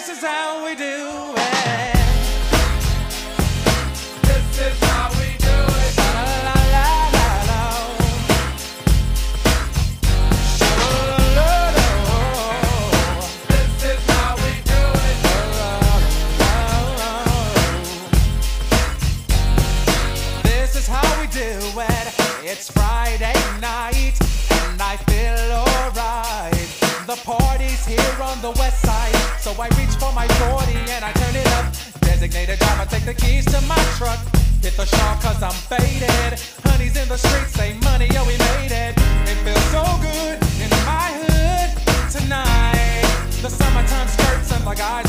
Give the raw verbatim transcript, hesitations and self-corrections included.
is how we do it. This is how we do it. La la la la la. Sha-la-la-la-la. This is how we do it. This is how we do it. It's Friday night and I feel alright. The party's here on the west side, so I reach for my forty and I turn it up. Designated driver, take the keys to my truck. Hit the shop cause I'm faded. Honey's in the streets, say money, yo, we made it. It feels so good in my hood tonight. The summertime skirts and the guys